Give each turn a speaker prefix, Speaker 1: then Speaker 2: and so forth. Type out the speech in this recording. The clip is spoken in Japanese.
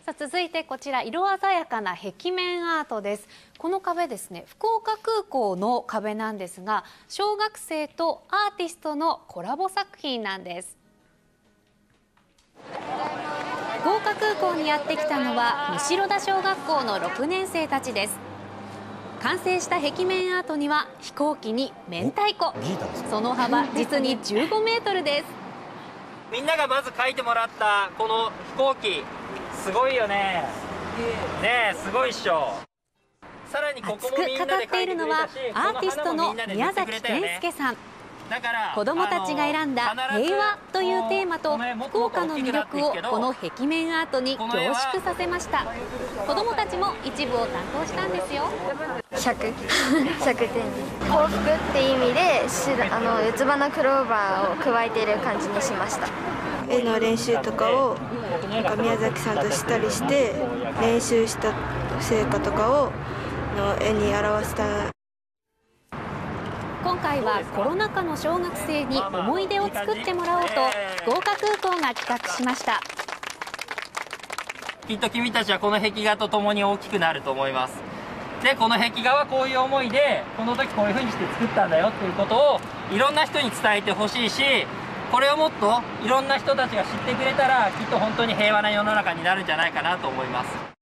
Speaker 1: さあ続いてこちら色鮮やかな壁面アートです。この壁ですね、福岡空港の壁なんですが、小学生とアーティストのコラボ作品なんです。福岡空港にやってきたのは西呂田小学校の6年生たちです。完成した壁面アートには飛行機に明太子、その幅実に15メートルです。
Speaker 2: みんながまず描いてもらったこの飛行機すごいよね。ねえ、すごいっしょ。さらにここもみんなで描いてくれたし、
Speaker 1: 熱く語っているのはアーティストの宮崎健介さん。子どもたちが選んだ平和というテーマと福岡の魅力をこの壁面アートに凝縮させました。子どもたちも一部を担当したんですよ。
Speaker 3: 100点幸福っていう意味で四つ葉のクローバーを加えている感じにしました。
Speaker 4: 絵の練習とかを宮崎さんとしたりして練習した成果とかを絵に表した。
Speaker 1: 今回はコロナ禍の小学生に思い出を作ってもらおうと福岡空港が企画しました。
Speaker 2: きっと君たちはこの壁画とともに大きくなると思います。でこの壁画はこういう思いでこの時こういう風にして作ったんだよっていうことをいろんな人に伝えてほしいし、これをもっといろんな人たちが知ってくれたらきっと本当に平和な世の中になるんじゃないかなと思います。